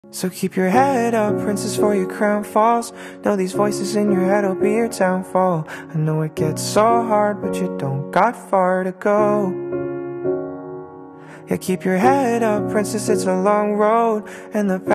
So keep your head up, princess, for your crown falls. Know these voices in your head will be your downfall. I know it gets so hard, but you don't got far to go. Yeah, keep your head up, princess, it's a long road, and the